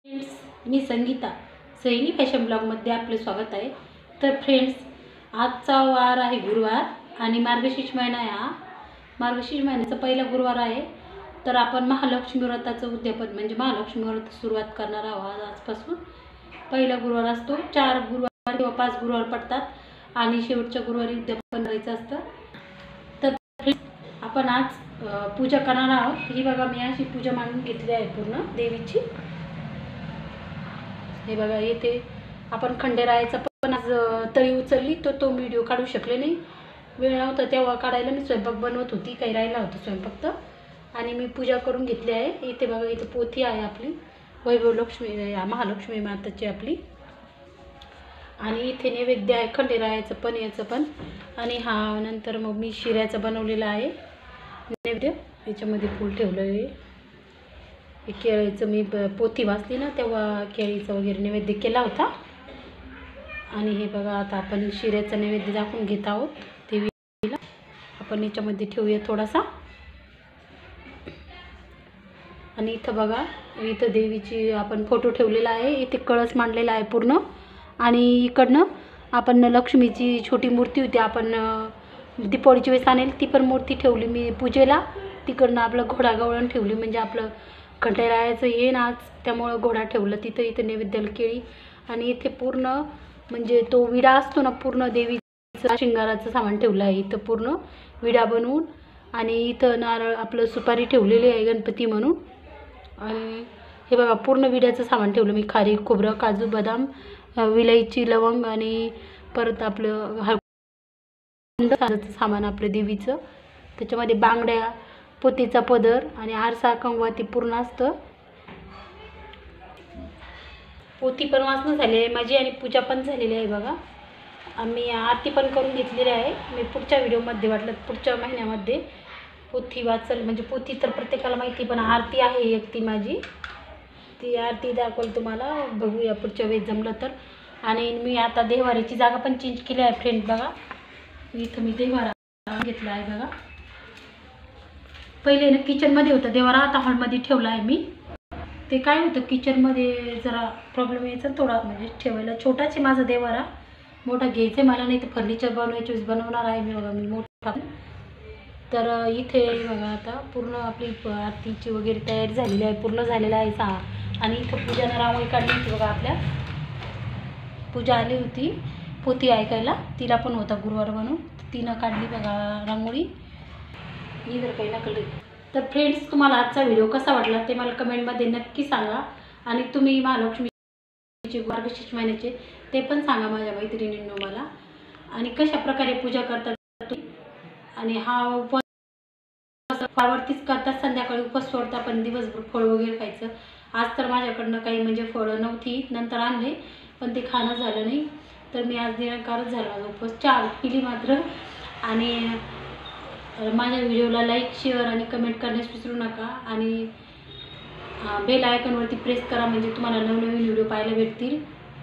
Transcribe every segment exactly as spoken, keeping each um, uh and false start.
Friends, मी Sangeeta Saini fashion ब्लॉगमध्ये आपले स्वागत आहे। तर फ्रेंड्स, आजचा वार आहे गुरुवार आणि मार्गशीर्ष महिना आहे। हा मार्गशीर्ष महिन्याचा पहिला गुरुवार आहे। तर आपण महालक्ष्मी व्रताचं उद्यापन म्हणजे महालक्ष्मी व्रत सुरुवात करणार आहोत। आजपासून पहिला गुरुवार असतो, चार गुरुवार किंवा पाच गुरुवार पडतात आणि शेवटच्या गुरुवारी उद्यापन करायचं असतं। तर फ्रेंड्स, आपण आज पूजा करणार आहोत। ही बघा, मी अशी पूजा मांडून घेतली आहे पूर्ण देवीची। हे बघा, येथे आपण खंडेरायाचा पण आज तळी उचलली, तो तो व्हिडिओ काढू शकले नाही, वेळ नव्हता तेव्हा काढायला। मी स्वयंपाक बनवत होती, काही राहिला होता स्वयंपाक तर, आणि मी पूजा करून घेतली आहे। इथे बघा, इथे पोथी आहे आपली वैभव लक्ष्मी महालक्ष्मी माताची आपली, आणि इथे नैवेद्य आहे खंडेरायाचं पण याचं पण। आणि हा नंतर मग मी शिऱ्याचं बनवलेलं आहे नैवेद्य, याच्यामध्ये फूल ठेवलं आहे। केळीचं मी पोथी वाचली ना तेव्हा केळीचं वगैरे नैवेद्य केला होता। आणि हे बघा, आता आपण शिऱ्याचा नैवेद्य दाखवून घेत आहोत देवीला। आपण याच्यामध्ये ठेवूया थोडासा। आणि इथं बघा, इथं देवीची आपण फोटो ठेवलेला आहे, इथे कळस मांडलेला आहे पूर्ण। आणि इकडनं आपण लक्ष्मीची छोटी मूर्ती होती, आपण दीपावलीची वेळेस आणेल ती पण मूर्ती ठेवली मी पूजेला। तिकडनं आपलं घोडा गवळण ठेवली, म्हणजे आपलं खंडेरायाचं ये ना आज, त्यामुळं घोडा ठेवलं तिथं। इथं नैवेद्याला केळी, आणि इथे पूर्ण म्हणजे तो विडा असतो ना, पूर्ण देवीचं शिंगाराचं सामान ठेवलं आहे इथं पूर्ण विडा बनवून। आणि इथं नारळ आपलं सुपारी ठेवलेली आहे गणपती म्हणून। आणि हे बघा, पूर्ण विड्याचं सामान ठेवलं मी, खारीक, खोबरं, काजू, बदाम, विलायची, लवंग, आणि परत आपलं हळकुंड सामान आपलं देवीचं। त्याच्यामध्ये बांगड्या, पोतीचा पदर आणि आरसा, कंगवा पूर्ण असतं। पोथी पण वाचणं झाली आहे माझी आणि पूजा पण झालेली आहे बघा। आम्ही आरती पण करून घेतलेली आहे। मी पुढच्या व्हिडिओमध्ये वाटलं पुढच्या महिन्यामध्ये पोथी वाचल, म्हणजे पोथी तर प्रत्येकाला माहिती, पण आरती आहे एक ती माझी, ती आरती दाखवल तुम्हाला, बघूया पुढच्या वेळेस जमलं तर। आणि मी आता देवाऱ्याची जागा पण चेंज केली आहे फ्रेंड बघा, इथं मी देवारा घेतला आहे बघा। पहिले ना किचनमध्ये होतं देवारा, आता हॉलमध्ये ठेवला आहे मी। ते काय होतं, किचनमध्ये जरा प्रॉब्लेम यायचा थोडा, म्हणजे ठेवायला छोटाच आहे माझा देवारा, मोठा घ्यायचं आहे मला, नाही तर फर्निचर बनवायची बनवणार आहे मी बघा मी मोठा। तर इथे बघा, आता पूर्ण आपली आरतीची वगैरे तयारी झालेली आहे, पूर्ण झालेला आहे सहा। आणि इथं पूजानं रांगोळी काढली होती बघा, आपल्या पूजा आली होती पोथी ऐकायला, तिला पण होता गुरुवार म्हणून, तिनं काढली बघा रांगोळी, ही जर काही नकली। तर फ्रेंड्स, तुम्हाला आजचा व्हिडिओ कसा वाटला ते मला कमेंटमध्ये नक्की सांगा। आणि तुम्ही महालक्ष्मीचे मार्गशीर्ष महिन्याचे ते पण सांगा माझ्या मैत्रिणींनो मला, आणि कशा प्रकारे पूजा करतात तुम्ही। आणि हा उपवास पावरतीच करतात, संध्याकाळी उपवास सोडता, पण दिवसभर फळ वगैरे खायचं। आज तर माझ्याकडनं काही म्हणजे फळं नव्हती, नंतर आणले पण ते खाणं झालं नाही, तर मी आज निरंकारच झाला उपवास, चहा पिली मात्र। आणि माझ्या व्हिडिओला लाईक, शेअर आणि कमेंट करण्यास विसरू नका, आणि बेल आयकॉनवरती प्रेस करा, म्हणजे तुम्हाला नवनवीन व्हिडिओ पाहायला भेटतील।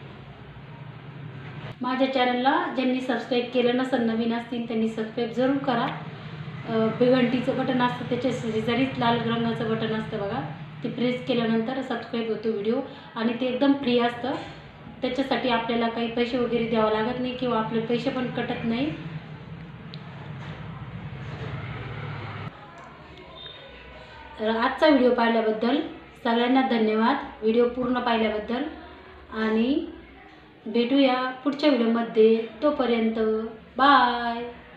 माझ्या चॅनलला ज्यांनी सबस्क्राईब केलं नसेल, नवीन असतील त्यांनी सबस्क्राईब जरूर करा। घंटीचं बटन असतं, त्याच्या शेजारीच लाल रंगाचं बटन असतं बघा, ते प्रेस केल्यानंतर सबस्क्राईब होतो व्हिडिओ, आणि ते एकदम फ्री असतं। त्याच्यासाठी आपल्याला काही पैसे वगैरे द्यावं लागत नाही, किंवा आपले पैसे पण कटत नाही। आजचा व्हिडिओ पाहिल्याबद्दल सगळ्यांना धन्यवाद, व्हिडिओ पूर्ण पाहिल्याबद्दल। आणि भेटूया पुढच्या व्हिडिओमध्ये, तोपर्यंत बाय।